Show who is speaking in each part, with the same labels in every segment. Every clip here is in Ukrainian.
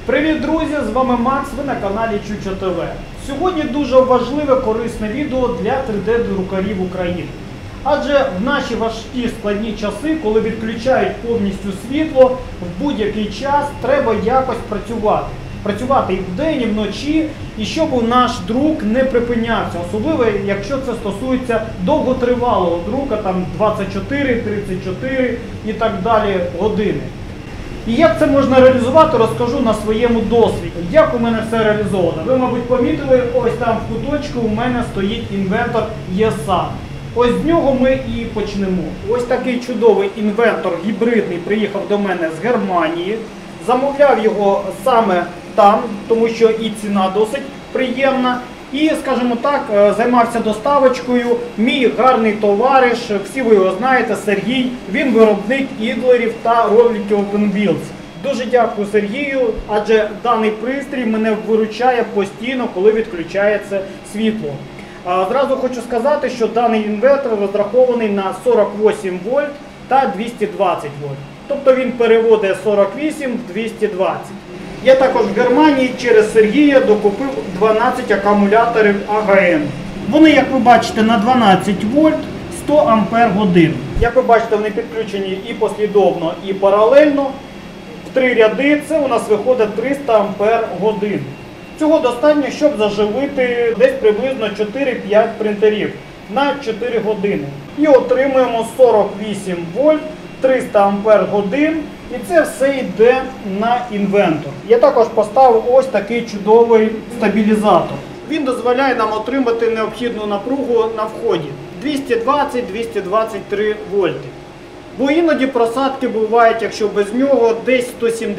Speaker 1: Привіт, друзі! З вами Макс, ви на каналі Чучо ТВ. Сьогодні дуже важливе, корисне відео для 3D-друкарів України. Адже в наші важкі складні часи, коли відключають повністю світло, в будь-який час треба якось працювати. Працювати і вдень, і вночі, і щоб наш друк не припинявся. Особливо, якщо це стосується довготривалого друка, там 24, 34 і так далі години. І як це можна реалізувати, розкажу на своєму досвіді. Як у мене все реалізовано. Ви, мабуть, помітили, ось там в куточку у мене стоїть інвентор ESA. Ось з нього ми і почнемо. Ось такий чудовий інвентор гібридний приїхав до мене з Германії. Замовляв його саме там, тому що і ціна досить приємна. І, скажімо так, займався доставочкою мій гарний товариш, всі ви його знаєте, Сергій. Він виробник ідлерів та роликів OpenBuilds. Дуже дякую Сергію, адже даний пристрій мене виручає постійно, коли відключається світло. Зразу хочу сказати, що даний інвертор розрахований на 48 вольт та 220 вольт. Тобто він переводить 48 в 220. Я також в Германії через Сергія докупив 12 акумуляторів АГН. Вони, як ви бачите, на 12 вольт 100 ампер годин. Як ви бачите, вони підключені і послідовно, і паралельно. В 3 ряди це у нас виходить 300 ампер годин. Цього достатньо, щоб заживити десь приблизно 4-5 принтерів на 4 години. І отримуємо 48 вольт, 300 ампер годин. І це все йде на інвентор. Я також поставив ось такий чудовий стабілізатор. Він дозволяє нам отримати необхідну напругу на вході 220-223 вольти. Бо іноді просадки бувають, якщо без нього, десь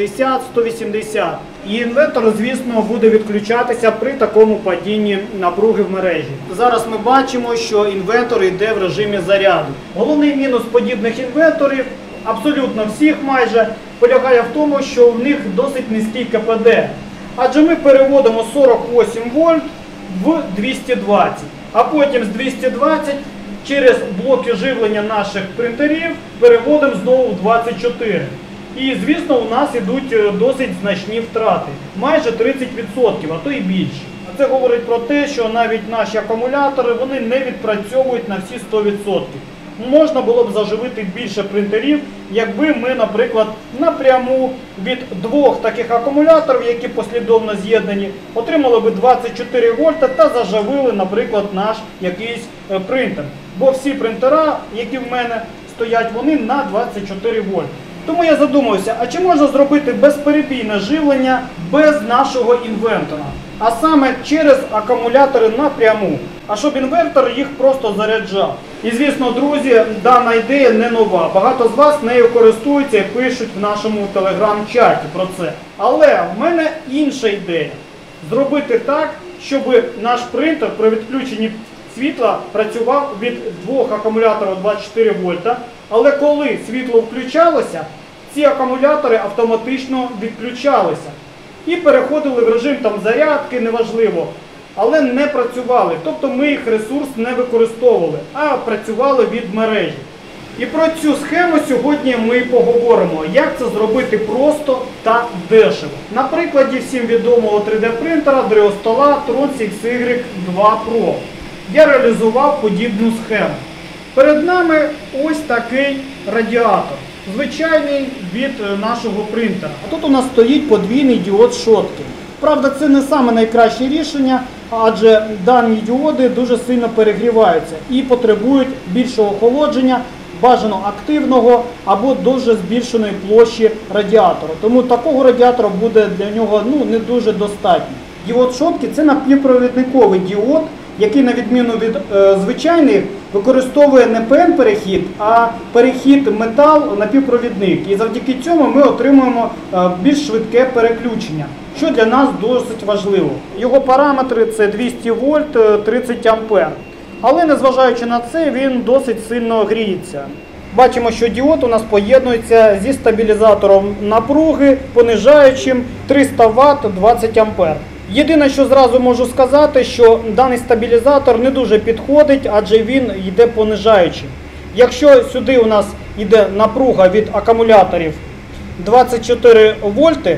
Speaker 1: 170-180. І інвентор, звісно, буде відключатися при такому падінні напруги в мережі. Зараз ми бачимо, що інвентор йде в режимі заряду. Головний мінус подібних інвенторів, абсолютно всіх майже, полягає в тому, що в них досить низький КПД. Адже ми переводимо 48 вольт в 220, а потім з 220 через блоки живлення наших принтерів переводимо знову в 24. І, звісно, у нас йдуть досить значні втрати. Майже 30%, а то і більше. Це говорить про те, що навіть наші акумулятори вони не відпрацьовують на всі 100%. Можна було б заживити більше принтерів, якби ми, наприклад, напряму від двох таких акумуляторів, які послідовно з'єднані, отримали б 24 вольта та заживили, наприклад, наш якийсь принтер. Бо всі принтера, які в мене стоять, вони на 24 вольта. Тому я задумався, а чи можна зробити безперебійне живлення без нашого інвентора? А саме через акумулятори напряму, а щоб інвертор їх просто заряджав. І, звісно, друзі, дана ідея не нова. Багато з вас нею користуються і пишуть в нашому телеграм-чаті про це. Але в мене інша ідея. Зробити так, щоб наш принтер при відключенні світла працював від двох акумуляторів 24 вольта. Але коли світло включалося, ці акумулятори автоматично відключалися. І переходили в режим зарядки, неважливо, але не працювали. Тобто ми їх ресурс не використовували, а працювали від мережі. І про цю схему сьогодні ми поговоримо, як це зробити просто та дешево. На прикладі всім відомого 3D-принтера Driostola Tronz XY2 Pro я реалізував подібну схему. Перед нами ось такий радіатор. Звичайний від нашого принтера. А тут у нас стоїть подвійний діод Schottky. Правда, це не саме найкраще рішення, адже дані діоди дуже сильно перегріваються і потребують більшого охолодження, бажано активного або дуже збільшеної площі радіатора. Тому такого радіатора буде для нього не дуже достатньо. Діод Schottky – це напівпровідниковий діод, який, на відміну від звичайних, використовує не ПН-перехід, а перехід метал-напівпровідник. І завдяки цьому ми отримуємо більш швидке переключення, що для нас досить важливо. Його параметри – це 200 вольт, 30 ампер. Але незважаючи на це, він досить сильно гріється. Бачимо, що діод у нас поєднується зі стабілізатором напруги, понижаючим 300 Вт 20 ампер. Єдине, що зразу можу сказати, що даний стабілізатор не дуже підходить, адже він йде понижаючим. Якщо сюди у нас йде напруга від акумуляторів 24 вольти,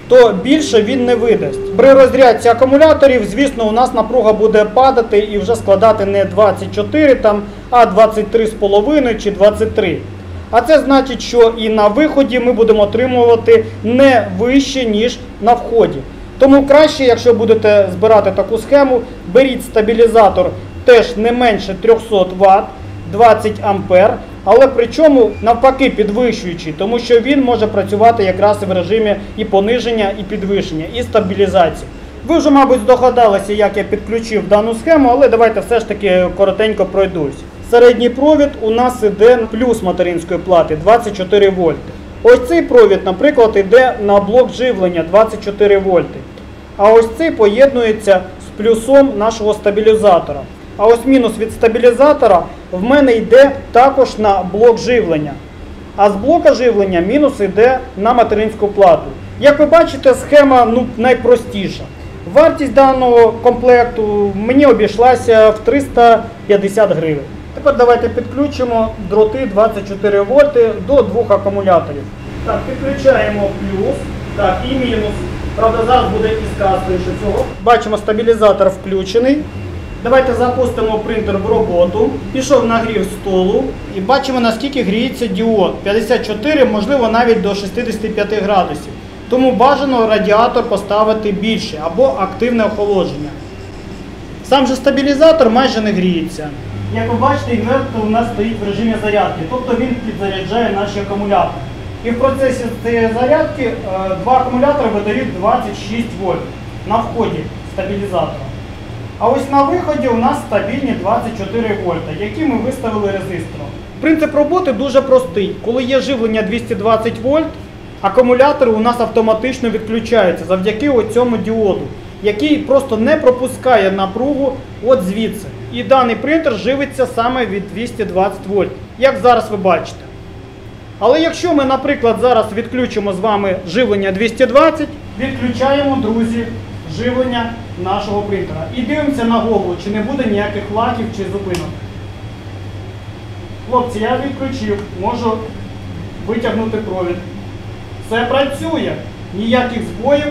Speaker 1: то більше він не видасть. При розрядці акумуляторів, звісно, у нас напруга буде падати і вже складати не 24, а 23,5 чи 23. А це значить, що і на виході ми будемо отримувати не вище, ніж на вході. Тому краще, якщо будете збирати таку схему, беріть стабілізатор теж не менше 300 Вт, 20 А, але причому навпаки підвищуючи, тому що він може працювати якраз в режимі і пониження, і підвищення, і стабілізації. Ви вже, мабуть, здогадалися, як я підключив дану схему, але давайте все ж таки коротенько пройдусь. Середній провід у нас іде плюс материнської плати 24 вольти. Ось цей провід, наприклад, йде на блок живлення 24 вольти. А ось цей поєднується з плюсом нашого стабілізатора. А ось мінус від стабілізатора в мене йде також на блок живлення. А з блока живлення мінус йде на материнську плату. Як ви бачите, схема найпростіша. Вартість даного комплекту мені обійшлася в 350 гривень. Тепер давайте підключимо дроти 24 вольти до двох акумуляторів. Так, підключаємо плюс, так, і мінус. Правда, зараз буде підсказка цього. Бачимо, стабілізатор включений. Давайте запустимо принтер в роботу. Пішов нагрів столу і бачимо, наскільки гріється діод. 54, можливо, навіть до 65 градусів. Тому бажано радіатор поставити більше або активне охолодження. Сам же стабілізатор майже не гріється. Як ви бачите, інвертор у нас стоїть в режимі зарядки, тобто він підзаряджає наші акумулятори. І в процесі цієї зарядки два акумулятори видають 26 вольт на вході стабілізатора. А ось на виході у нас стабільні 24 вольта, які ми виставили резистором. Принцип роботи дуже простий. Коли є живлення 220 вольт, акумулятори у нас автоматично відключаються завдяки цьому діоду, який просто не пропускає напругу от звідси. І даний принтер живиться саме від 220 вольт, як зараз ви бачите. Але якщо ми, наприклад, зараз відключимо з вами живлення 220, відключаємо, друзі, живлення нашого принтера. І дивимося на голову, чи не буде ніяких лагів чи зупинок. Хлопці, я відключив, можу витягнути провід. Все працює. Ніяких збоїв,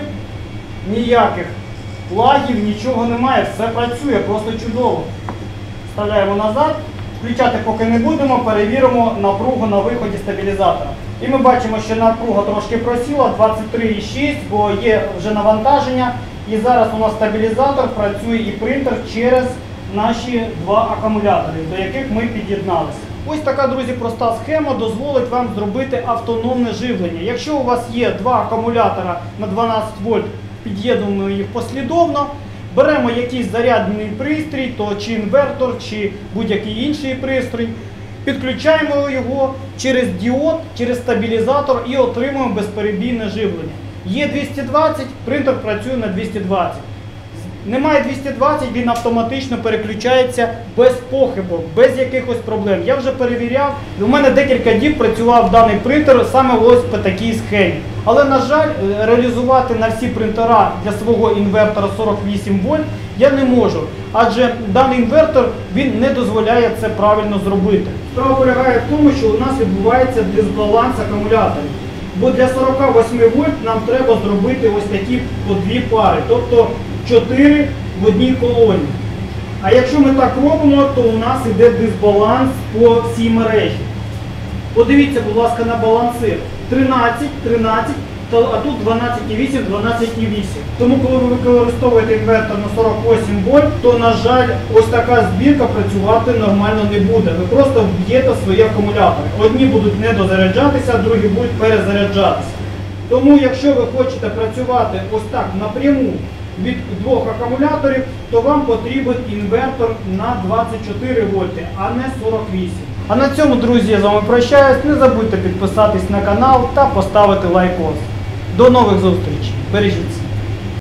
Speaker 1: ніяких лагів, нічого немає. Все працює, просто чудово. Вставляємо назад. Включати поки не будемо, перевіримо напругу на виході стабілізатора. І ми бачимо, що напруга трошки просіла, 23,6, бо є вже навантаження. І зараз у нас стабілізатор працює і принтер через наші два акумулятори, до яких ми під'єдналися. Ось така, друзі, проста схема дозволить вам зробити автономне живлення. Якщо у вас є два акумулятора на 12 вольт, під'єднуємо їх послідовно, беремо якийсь зарядний пристрій, то чи інвертор, чи будь-який інший пристрій, підключаємо його через діод, через стабілізатор і отримуємо безперебійне живлення. Є 220, принтер працює на 220. Немає 220, він автоматично переключається без похибок, без якихось проблем. Я вже перевіряв, у мене декілька діб працював даний принтер саме ось по такій схемі. Але, на жаль, реалізувати на всі принтера для свого інвертора 48 вольт я не можу. Адже даний інвертор він не дозволяє це правильно зробити. Справа полягає в тому, що у нас відбувається дисбаланс акумуляторів. Бо для 48 вольт нам треба зробити ось такі по дві пари, тобто 4 в одній колоні. А якщо ми так робимо, то у нас йде дисбаланс по всій мережі. Подивіться, будь ласка, на балансир. 13, 13, а тут 12,8, 12,8. Тому коли ви використовуєте інвертор на 48 вольт, то, на жаль, ось така збірка працювати нормально не буде. Ви просто вб'єте свої акумулятори. Одні будуть недозаряджатися, другі будуть перезаряджатися. Тому, якщо ви хочете працювати ось так напряму від двох акумуляторів, то вам потрібен інвертор на 24 вольти, а не 48. А на цьому, друзі, я з вами прощаюсь. Не забудьте підписатись на канал та поставити лайкос. До нових зустрічей. Бережіть себе.